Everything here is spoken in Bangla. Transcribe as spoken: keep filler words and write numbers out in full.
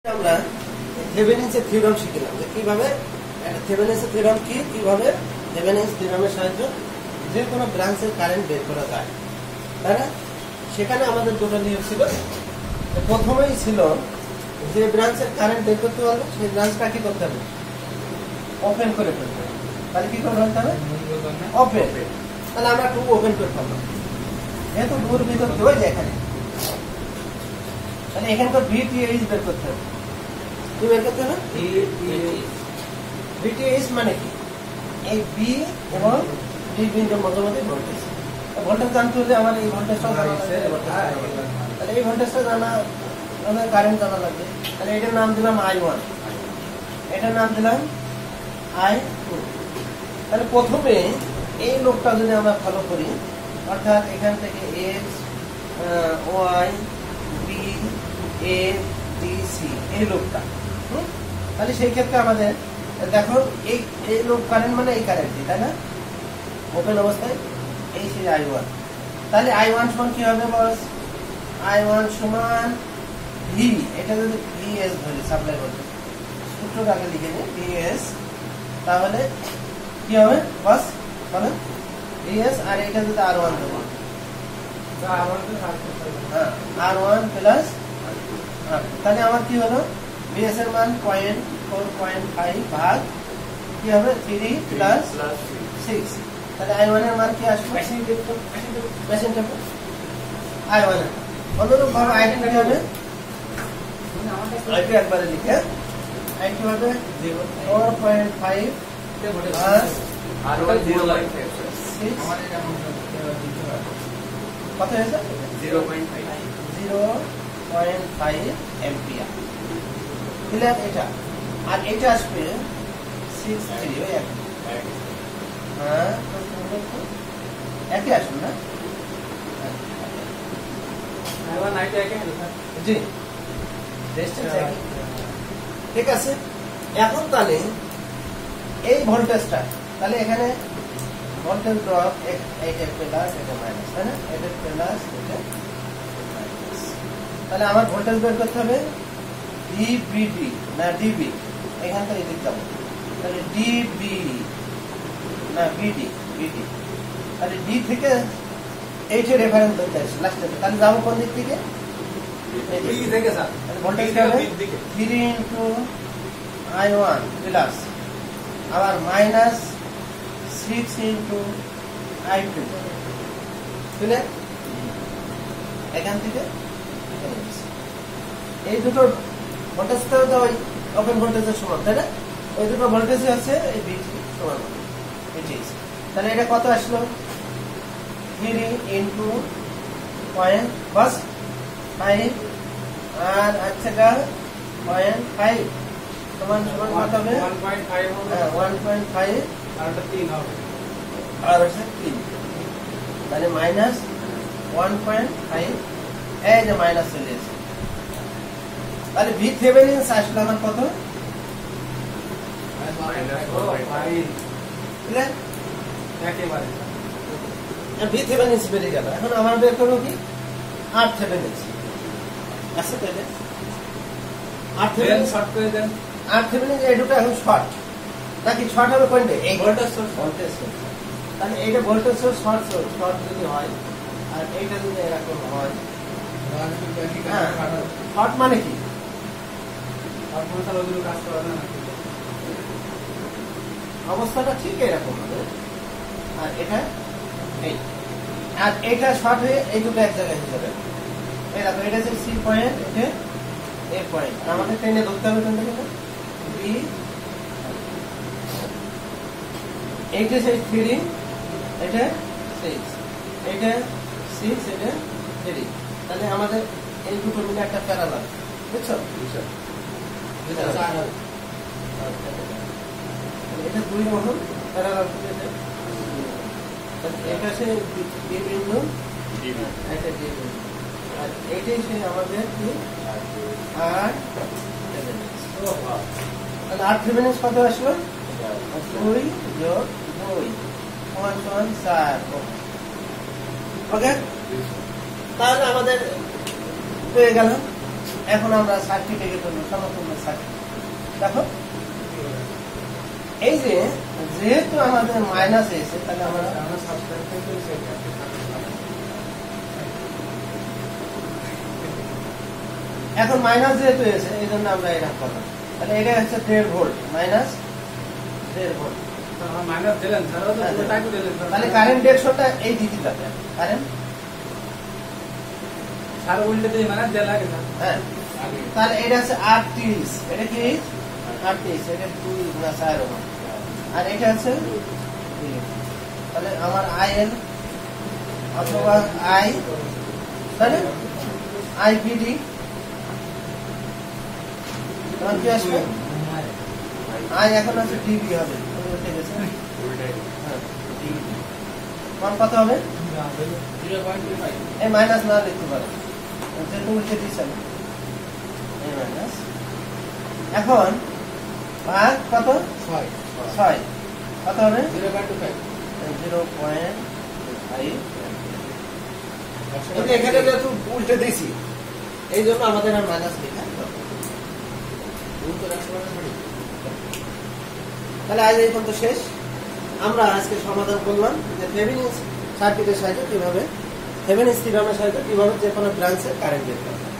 আমরা থেভেনিনস এর থিওরাম শিখলাম যে কিভাবে থেভেনিনস এর থিওরাম কি কিভাবে থেভেনিনস থিওরামের সাহায্যে যে কোনো ব্রাঞ্চের কারেন্ট বের করা যায়, তাই না? সেখানে আমাদের দুটো নিয়ম ছিল। প্রথমেই ছিল যে ব্রাঞ্চের কারেন্ট বের করতে হবে সেই ব্রাঞ্চটা কি করতে হবে, ওপেন করে ফেলতে হবে। তাহলে কি করে ফেলতে হবে, ওপেন। তাহলে আমরা টু ওপেন করে ফেললাম, যেহেতু টুর ভিতর হয়ে যায় এখানে, তাহলে এখানকার ভিটিএইচ বের করতে হবে। কি বের করতে হবে, ভিটিএইচ মানে কি, এই বি এবং বি বিন্দুর মধ্যবর্তী ভোল্টেজ। ভোল্টেজ জানতে হলে আমার এই ভোল্টেজটা জানা লাগবে, তাহলে এই ভোল্টেজটা জানা আমাদের কারেন্ট জানা লাগবে। তাহলে এটার নাম দিলাম আই ওয়ান, এটার নাম দিলাম আই টু। তাহলে প্রথমে এই লোকটা যদি আমরা ফলো করি, অর্থাৎ এখান থেকে X Y B A D C এই লোকটা, তাহলে সেই ক্ষেত্রে আমাদের দেখো এই এই লোক কারেন্ট মানে এই কারেন্টটি, তাই না, ওপেন অবস্থায় এই সেই আই ওয়ান। তাহলে আই ওয়ান সমান কি হবে বস, আই ওয়ান সমান ভি, এটা যদি ভি এস ধরি সাপ্লাই ভোল্টেজ, সূত্রটা আগে লিখে নিই ভি এস, তাহলে কি হবে বস বলো, ভি এস আর এটা যদি আর ওয়ান দেবো, আর ওয়ান প্লাস, তাহলে আমার কি হলো ভি এস এর মান পয়েন্ট ফোর পয়েন্ট ফাইভ ভাগ কি হবে থ্রি প্লাস সিক্স। তাহলে আই ওয়ান এর মান কি আসবে, মেশিন টেপো আই ওয়ান এর অনুরূপ ভাবে আই টু কি হবে, আই টু একবারে লিখে আই টু হবে ফোর পয়েন্ট ফাইভ কত হয়েছে, zero point five zero point five ampere. Clear? এটা আর এটা আসবে সিক্স থ্রি ওই এক, হ্যাঁ একই আসবে না, জি ঠিক আছে। এখন তাহলে এই ভোল্টেজটা, তাহলে এখানে ভোল্টেজ ড্রপ এটা প্লাস এটা মাইনাস, তাই না, এটা প্লাস এটা মাইনাস। তাহলে আমার ভোল্টেজ বের করতে হবে ডিবিডি না ডিবি, এখান থেকে এদিক যাবো, তাহলে ডিবি না বিডি বিডি, তাহলে ডি থেকে এইটা রেফারেন্স ধরতে আসছে লাস্টে, তাহলে যাবো কোন দিক থেকে, voltage three into I one plus আবার minus six into I two, বুঝলে এখান থেকে এই দুটো ভোল্টেজটা তো ওই ওপেন ভোল্টেজের সমান, তাই না, ওই দুটো ভোল্টেজ আছে এই ভিটি সমান, তাহলে এটা কত আসলো থ্রি ইন্টু পয়েন্ট বাস ফাইভ আর আচ্ছা গা পয়েন্ট ফাইভ সমান সমান কত হবে, ওয়ান পয়েন্ট ফাইভ আর হচ্ছে তিন, তাহলে মাইনাস ওয়ান পয়েন্ট ফাইভ, এই যে মাইনাস চলে এসেছে। তাহলে ভি থেভেনিনস আসলে আমার কত, ভি থেভেনিনস বেড়ে গেল। এখন আমার বের করবো কি আর থেভেনিনস আছে, তাহলে আর থেভেনিনস শর্ট করে দেন, আর থেভেনিনস এই দুটো এখন শর্ট নাকি শর্ট হবে কোনটা, এই ভোল্টেজ সোর্স, ভোল্টেজ সোর্স, তাহলে এইটা voltage source short source short যদি হয় আর এইটা যদি এরকম হয়, শর্ট মানে কি অবস্থাটা ঠিক এরকম হবে, আর এটা এই আর এটা শর্ট হয়ে এই দুটো এক জায়গায় হয়ে যাবে, এরকম এটা হচ্ছে সি পয়েন্ট, এটা এ পয়েন্ট, আমাদের ট্রেনে ধরতে হবে কোনটা কিন্তু বি, এইটা সেই থ্রি, এটা সিক্স, এটা সিক্স, এটা থ্রি, তাহলে আমাদের এই দুটো মিলে একটা প্যারালাল, বুঝছো, এটা দুই ওহম প্যারালাল, এটা সে ডি বিন্দু, এটা ডি বিন্দু, আর এটাই সে আমাদের কি আর থেভেনিনস। তাহলে আর থেভেনিনস কত আসলো, দুই যোগ দুই সমান সমান চার। ওকে, তাহলে আমাদের পেয়ে গেল এখন আমরা সার্কিটে গিয়ে করবো সমতুল্য সার্কিট। দেখো এই যে যেহেতু আমাদের মাইনাস এসে তাহলে আমরা এখন মাইনাস যেহেতু এসে এই জন্য আমরা এটা করবো। তাহলে এটা হচ্ছে দেড় ভোল্ট মাইনাস দেড় ভোল্ট। তাহলে কারেন্ট ডিরেকশনটা এই দিকে যাবে। কারেন্ট হ্যাঁ, তাহলে এটা হচ্ছে আটত্রিশ, এটা কি আটত্রিশ, এটা দুই না চার ওহম, আর এটা হচ্ছে তাহলে আমার আই এল অথবা আই তাহলে আইপিডি তখন কি আসবে? আই এখন আছে ডিবি হবে, ঠিক আছে। মান কত হবে? এই মাইনাস না লিখতে পারে, যেহেতু উল্টে দিচ্ছেন এই মাইনাস। এখন ভাগ কত? ছয় ছয় কত হবে? Zero point two five zero point five. এখানে যেহেতু উল্টে দিয়েছি এই জন্য আমাদের আর মাইনাস লেখা। তাহলে আজ এই পর্যন্ত শেষ। আমরা আজকে সমাধান করলাম যে থেভেনিন সার্কিটের সাহায্যে কিভাবে থেভেনিন থিওরামের সাহায্যে কিভাবে যে কোনো ব্রাঞ্চে কারেন্ট বের করা যায়।